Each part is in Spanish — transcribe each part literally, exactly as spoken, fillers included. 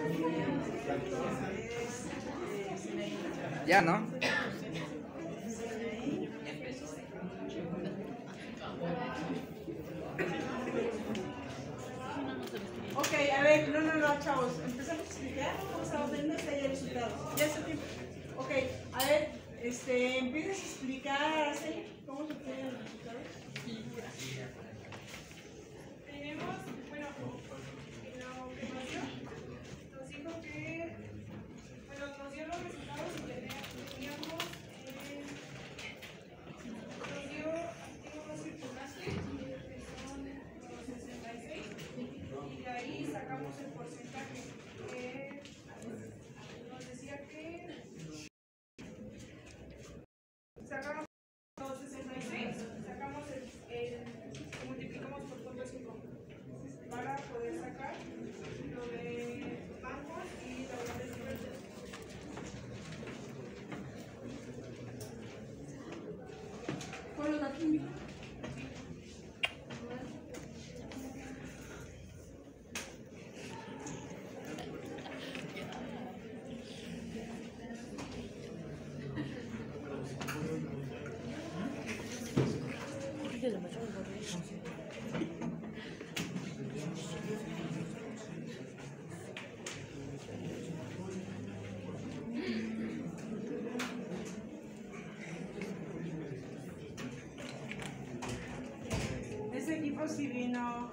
Ya, ¿no? Ok, a ver, no, no, no, chavos. Empezamos a explicar cómo se va a obtener el resultado. Ya es el tiempo. Ok, a ver, este, empiezas a explicar, ¿sí? ¿Cómo se obtienen los resultados? Tenemos, bueno, en lo que nos dio, nos dijo que, bueno, nos dio los resultados y teníamos, eh, nos dio activos circulantes, que son los sesenta y seis, y de ahí sacamos el porcentaje, que nos decía que sacamos los sesenta y seis, sacamos el, el multiplicamos por punto cinco para poder sacar lo de bancos y laborales diversos. ¿Cuál es la química? Ese equipo sí vino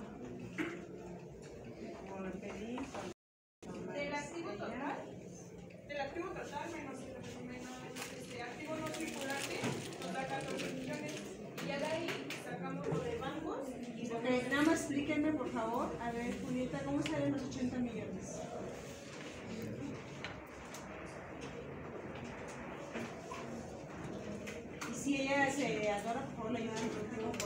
como lo pedí. Del activo total, del activo total menos, menos este, activo no circulante, nos da catorce millones. Y ya de ahí sacamos lo de bancos y de Ok, nada más explíquenme por favor, a ver Julieta, ¿cómo salen los ochenta millones? Y si ella se adora, por favor, le ayudan contigo por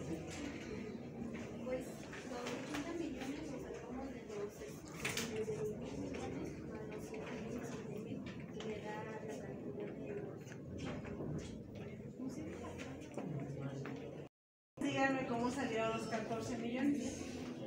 Pues los ochenta millones los sacamos de los sesenta y seis mil millones más los ciento sesenta mil y le da la cantidad de los. Díganme cómo salieron los catorce millones.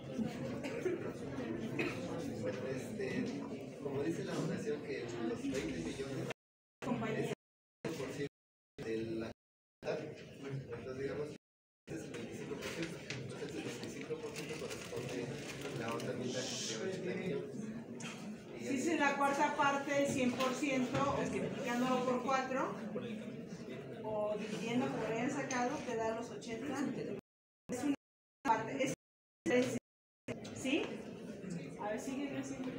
Bueno, este, como dice la donación que los veinte millones Compañía. por ciento de la capital, entonces digamos que este es el veinticinco por ciento, entonces el veinticinco por ciento corresponde a la otra mitad que sería ochenta millones. Y Si es la cuarta parte, el cien por ciento, o multiplicándolo por cuatro, o dividiendo como lo hayan sacado, te da los ochenta. Es una parte. Es, es, ¿sí? A ver, sigue creciendo.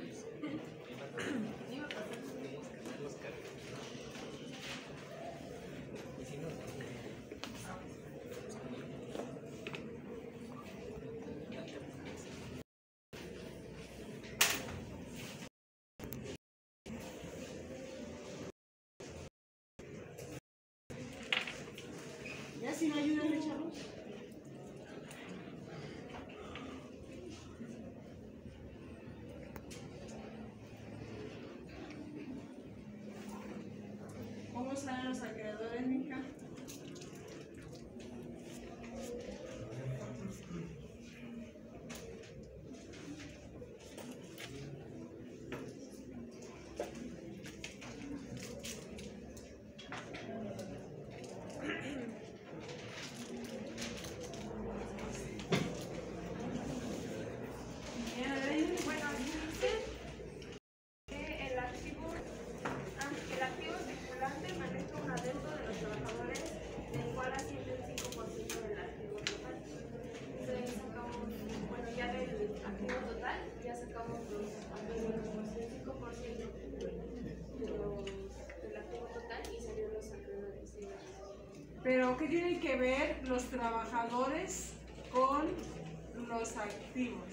Ya si no ayudan, chavos. ¿Cómo salen los acreedores, mija? bueno, dice que el activo, ah, el activo circulante maneja un adeudo de los trabajadores del cual asciende el cinco por ciento del activo total. Entonces sacamos, bueno, ya del activo total, ya sacamos los acreedores, el cinco por ciento de los, del activo total y salieron los acreedores. Pero, ¿qué tienen que ver los trabajadores con los activos?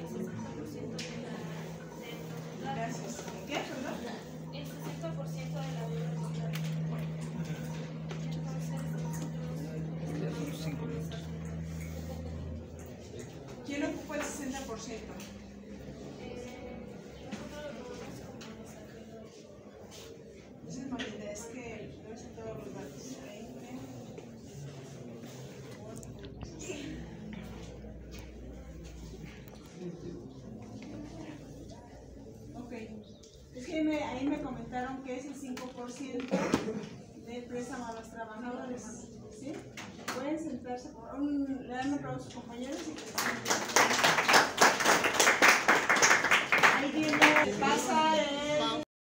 El sesenta por ciento de ciento? Eh, nosotros lo vemos como sacarlo. Entonces, Marinda, es que no sé todos los datos. veinte. Ok. Es que me, ahí me comentaron que es el cinco por ciento del préstamo a los trabajadores. ¿Sí? Pueden sentarse por un. Le dan un aplauso a sus compañeros y que se sienten.